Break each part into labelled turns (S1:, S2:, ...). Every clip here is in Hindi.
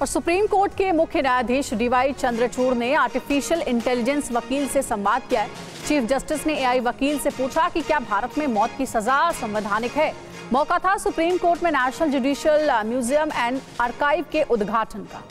S1: और सुप्रीम कोर्ट के मुख्य न्यायाधीश डीवाई चंद्रचूड़ ने आर्टिफिशियल इंटेलिजेंस वकील से संवाद किया है। चीफ जस्टिस ने एआई वकील से पूछा कि क्या भारत में मौत की सजा संवैधानिक है। मौका था सुप्रीम कोर्ट में national judicial museum and archive के उद्घाटन का।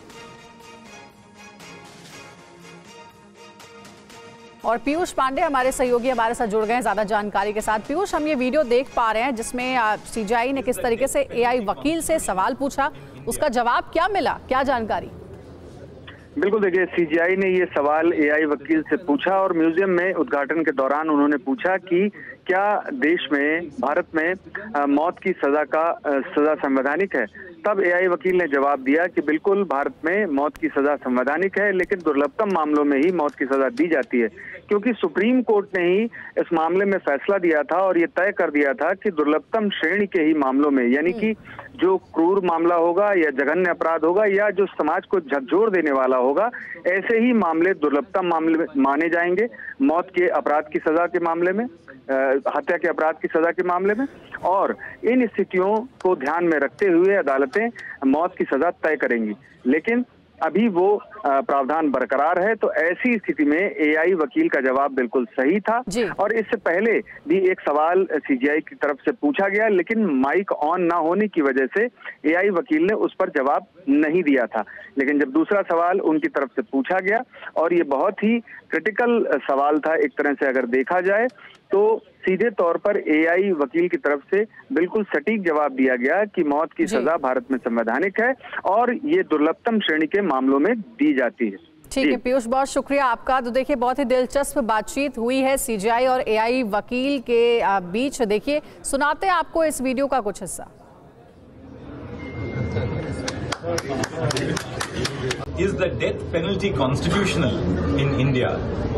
S1: और पीयूष पांडे हमारे सहयोगी हमारे साथ जुड़ गए हैं ज्यादा जानकारी के साथ। पीयूष, हम ये वीडियो देख पा रहे हैं जिसमें सीजीआई ने किस तरीके से एआई वकील से सवाल पूछा, उसका जवाब क्या मिला, क्या जानकारी?
S2: बिल्कुल, देखिए, सीजीआई ने ये सवाल एआई वकील से पूछा और म्यूजियम में उद्घाटन के दौरान उन्होंने पूछा कि क्या देश में, भारत में मौत की सजा संवैधानिक है। तब एआई वकील ने जवाब दिया कि बिल्कुल भारत में मौत की सजा संवैधानिक है, लेकिन दुर्लभतम मामलों में ही मौत की सजा दी जाती है, क्योंकि सुप्रीम कोर्ट ने ही इस मामले में फैसला दिया था और ये तय कर दिया था कि दुर्लभतम श्रेणी के ही मामलों में, यानी कि जो क्रूर मामला होगा या जघन्य अपराध होगा या जो समाज को झकझोर देने वाला होगा, ऐसे ही मामले दुर्लभतम मामले माने जाएंगे। मौत के अपराध की सजा के मामले में, हत्या के अपराध की सजा के मामले में, और इन स्थितियों को ध्यान में रखते हुए अदालतें मौत की सजा तय करेंगी। लेकिन अभी वो प्रावधान बरकरार है, तो ऐसी स्थिति में एआई वकील का जवाब बिल्कुल सही था। और इससे पहले भी एक सवाल सीजीआई की तरफ से पूछा गया, लेकिन माइक ऑन ना होने की वजह से एआई वकील ने उस पर जवाब नहीं दिया था। लेकिन जब दूसरा सवाल उनकी तरफ से पूछा गया, और ये बहुत ही क्रिटिकल सवाल था एक तरह से अगर देखा जाए, तो सीधे तौर पर एआई वकील की तरफ से बिल्कुल सटीक जवाब दिया गया कि मौत की सजा भारत में संवैधानिक है और ये दुर्लभतम श्रेणी के मामलों में दी जाती है।
S1: ठीक है पीयूष, बहुत शुक्रिया आपका। तो देखिए, बहुत ही दिलचस्प बातचीत हुई है सीजीआई और एआई वकील के बीच। देखिए, सुनाते हैं आपको इस वीडियो का कुछ हिस्सा।
S3: Is the death penalty constitutional in India?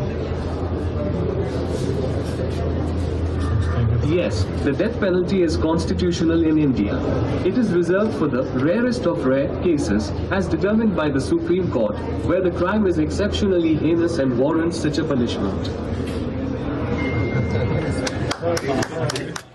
S4: Yes, the death penalty is constitutional in India. It is reserved for the rarest of rare cases as determined by the Supreme Court, where the crime is exceptionally heinous and warrants such a punishment.